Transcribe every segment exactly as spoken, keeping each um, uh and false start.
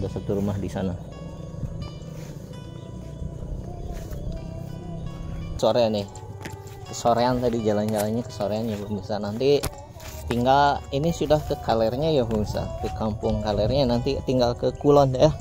ada satu rumah di sana. Sore nih, kesorean tadi jalan-jalannya kesorean ya pemirsa. Nanti tinggal ini sudah ke Kalernya ya pemirsa, ke kampung Kalernya, nanti tinggal ke Kulon ya.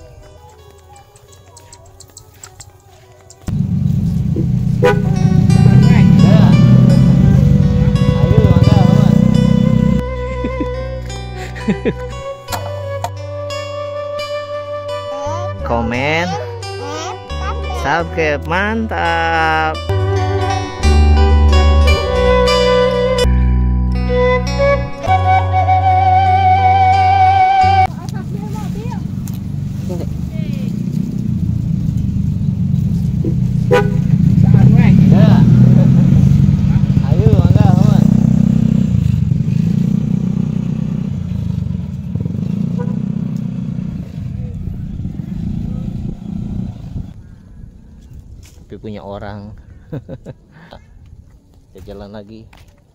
Komen, subscribe, mantap. Tapi punya orang. Kita jalan lagi.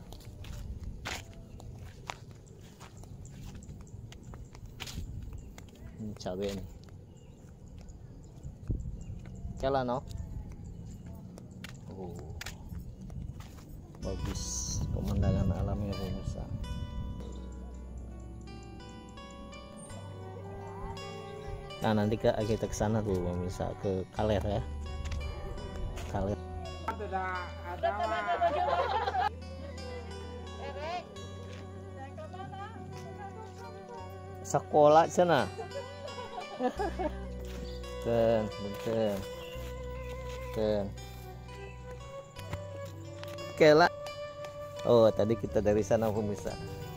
Ini cabai nih. Jalan oh. Oh. Bagus pemandangan alamnya pemirsa. Nah, nanti ke kita ke sana tuh pemirsa, ke Kaler ya. Kaler. Sekolah sana. Ten, ten, ten. Kela. Oh, tadi kita dari sana pemirsa.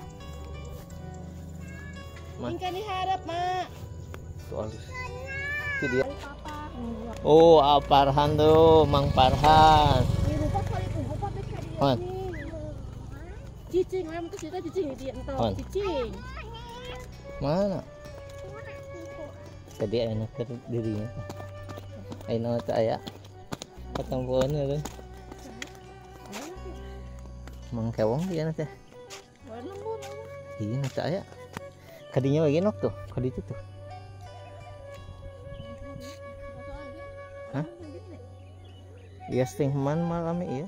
Ingin diharap, Mak. Tuh, itu dia. Oh, Parhan tuh, Mang Parhan. Man. Cicing, memang itu cicing di entah cicing. Mana? Tadi enak ke dirinya. Ayo saya ketemu nih. Mang kewong dia nanti. Iya nanti saya. Kadinya lagi nok tuh, kadi itu tuh. Hah? Iya setengah man malam iya.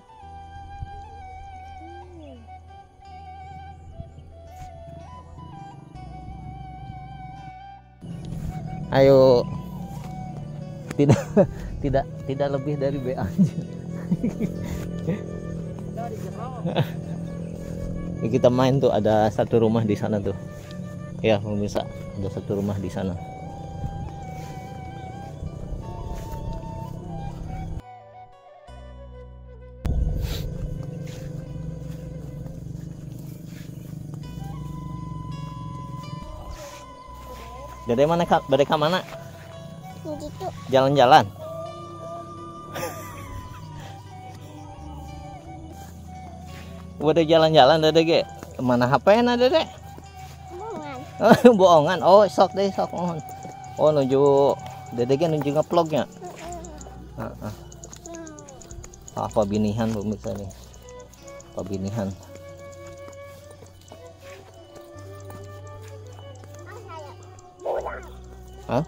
Ayo, tidak tidak tidak lebih dari B aja. Kita main tuh, ada satu rumah di sana tuh. Ya pemirsa, ada satu rumah di sana. Dari mana kak? Dari mana? Jalan-jalan. Udah jalan-jalan Dede ge. Mana H P-na Dede? Bohongan. Bohongan. Oh, sok deh, sok mohon. Oh, nuju Dede ge nuju nge-vlognya. Heeh. Apa binihan pemirsa nih? Apa binihan? Hah?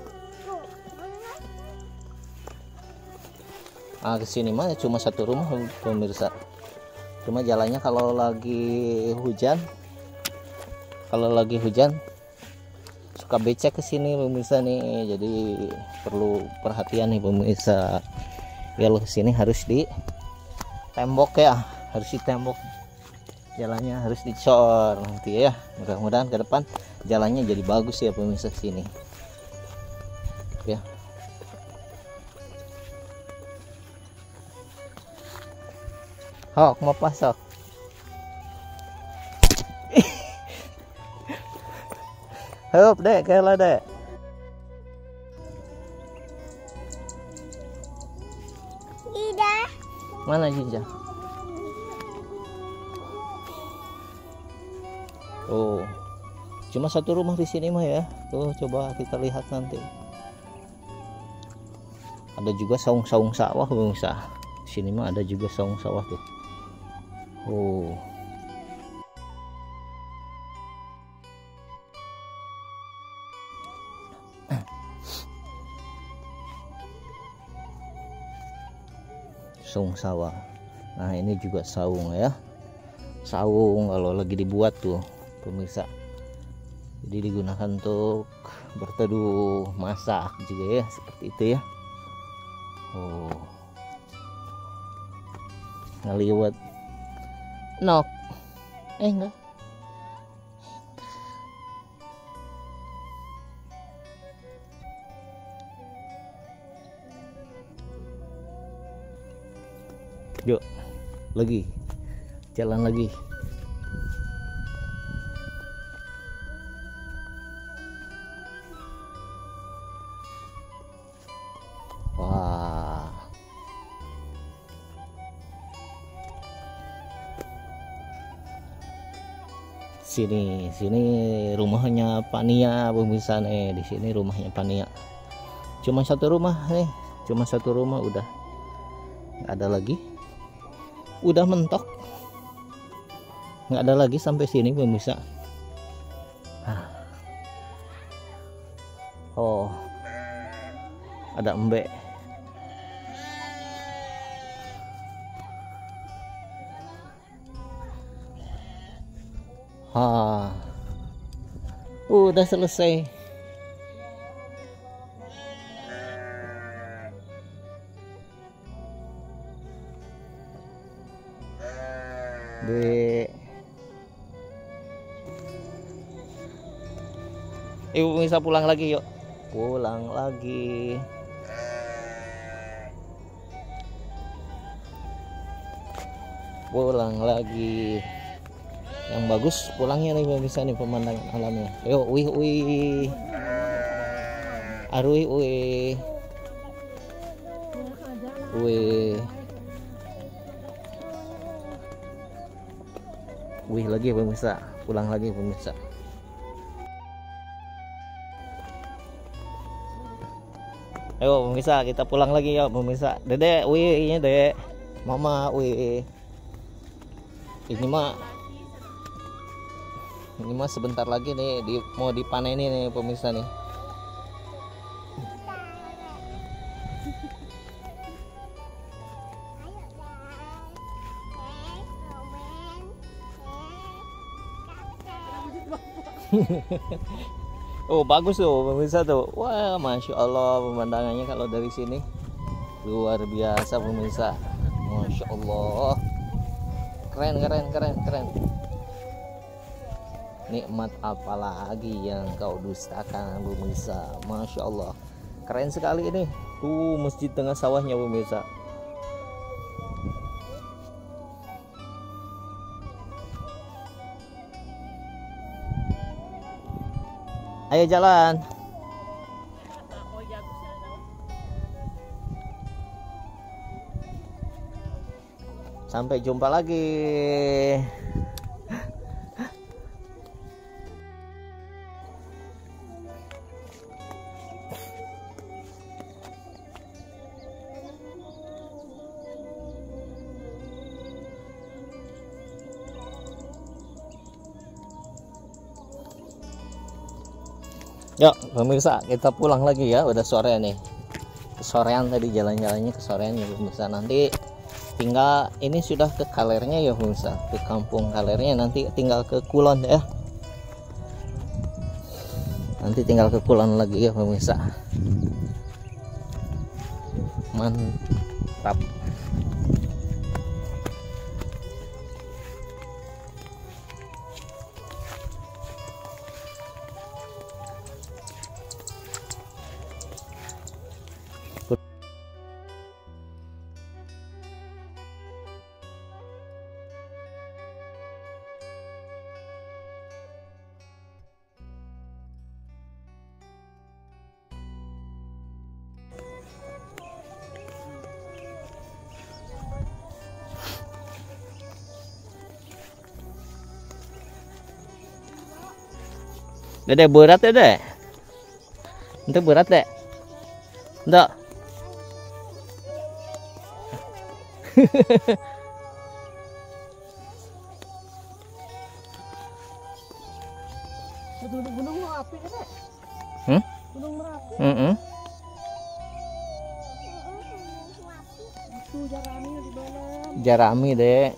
Ah, kesini mah cuma satu rumah pemirsa. Cuma jalannya kalau lagi hujan, kalau lagi hujan suka becek kesini pemirsa nih. Jadi perlu perhatian nih pemirsa. Ya lo kesini harus di tembok ya, harus di tembok. Jalannya harus dicor nanti ya. Mudah-mudahan ke depan jalannya jadi bagus ya pemirsa sini. Ya. Hok mau pasok. Hup dek, kela dek. Tidak. Mana Jinja? Oh, cuma satu rumah di sini mah ya. Tuh coba kita lihat nanti. Ada juga saung-saung sawah pemirsa. Sini mah ada juga saung sawah tuh. Oh. saung sawah. Nah ini juga saung ya, saung kalau lagi dibuat tuh pemirsa, jadi digunakan untuk berteduh, masak juga ya, seperti itu ya. Oh, ngeliwat nok eh enggak yuk lagi jalan lagi. Wah, sini sini rumahnya Pania pemirsa nih. Di sini rumahnya Pania, cuma satu rumah nih, cuma satu rumah, udah nggak ada lagi, udah mentok, nggak ada lagi sampai sini pemirsa. Ah. Oh, ada embek. Ah, udah selesai. Dek, ibu bisa pulang lagi yuk, pulang lagi. Pulang lagi. Yang bagus pulangnya nih bisa nih, pemandangan alamnya. Yuk, wih wih. Arui wih. Wih. Wih lagi pemirsa, pulang lagi pemirsa. Ayo pemirsa, kita pulang lagi ya pemirsa. Dedek, wih, ini dek. Mama, wih. Ini mah ini mah sebentar lagi nih di, mau dipanenin nih pemirsa nih. Oh bagus tuh pemirsa tuh. Wah, masya Allah pemandangannya kalau dari sini luar biasa pemirsa. Masya Allah, keren keren keren keren. Nikmat apalagi yang kau dustakan pemirsa. Masya Allah, keren sekali ini. Tuh masjid tengah sawahnya pemirsa. Ayo jalan. Sampai jumpa lagi. Yuk pemirsa, kita pulang lagi ya, udah sore nih. Kesorean tadi jalan-jalannya, kesorean ya pemirsa. Nanti tinggal ini sudah ke Kalernya ya pemirsa, ke kampung Kalernya, nanti tinggal ke Kulon ya. Nanti tinggal ke Kulon lagi ya pemirsa. Mantap. Dede berat ya deh. Itu berat deh. Enggak. Gunung Merapi kan? Hmm? Gunung Merapi. Mm -mm. Itu jarami di dalam. Jarami, Dek.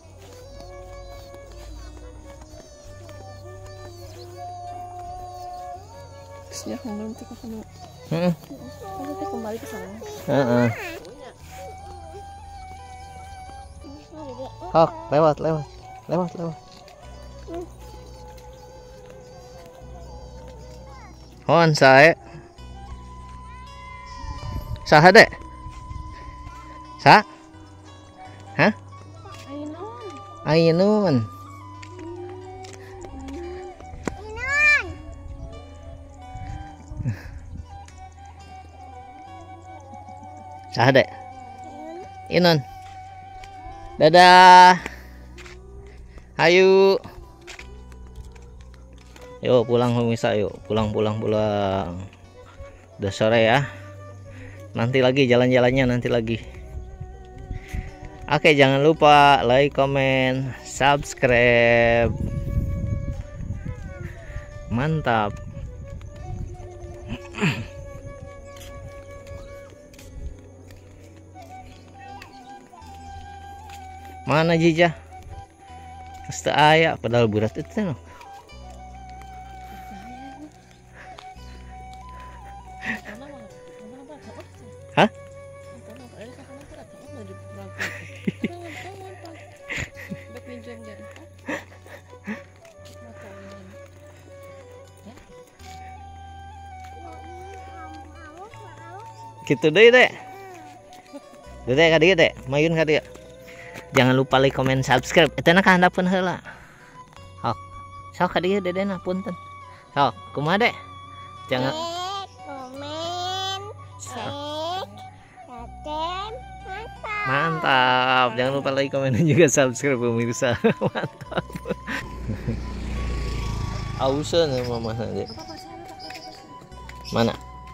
Ya, nanti ke sana. Heeh. Nanti kembali ke sana. Heeh. Hok, lewat, lewat. Lewat, lewat. Hon, saya. Saha, Dek? Sa? Hah? Ainun. Saha, Dek? Inun. Dadah. Ayo. Yuk pulang pemirsa, yuk pulang pulang pulang. Udah sore ya. Nanti lagi jalan-jalannya nanti lagi. Oke, jangan lupa like, comment, subscribe. Mantap. Mana Jija? Pasti ayah padahal berat itu no. Hah? Gitu deh, Dek. Dek ka dieu, Dek. Mayun ka dieu. Jangan lupa like, comment, subscribe. Eta na kahandapkeun heula. Hok. Sok ka dieu Dedena punten. Sok, kumaha, Dek? Jangan like, komen, share, subscribe. Mantap. Mantap. Jangan lupa like, komen dan juga subscribe pemirsa. Mantap. Ausen ya mama Dek. Mana?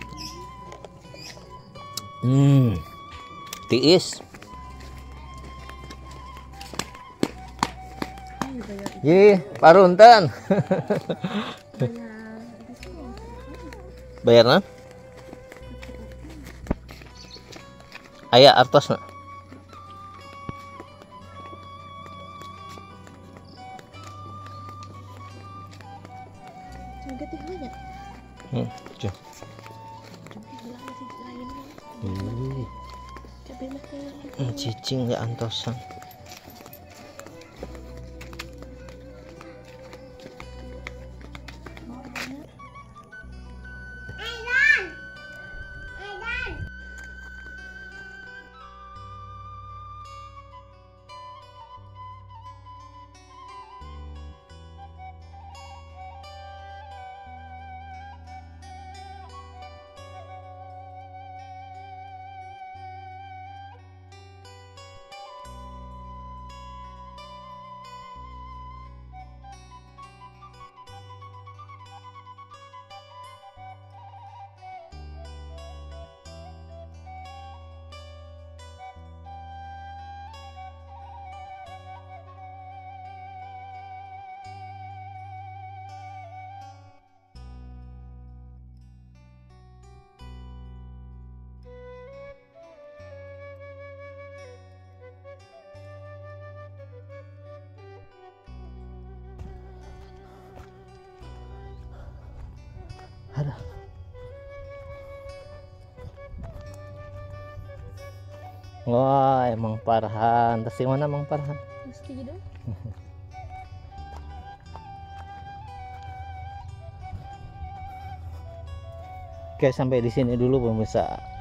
Hmm. Tiis. Ye, parunten. Bayar na? Aya artosna. Hmm, cuk. Hmm, cicing ya antosan. Ada. Wah, emang Farhan. Terus mana emang Farhan? Mesti gitu. Oke, sampai di sini dulu pemirsa.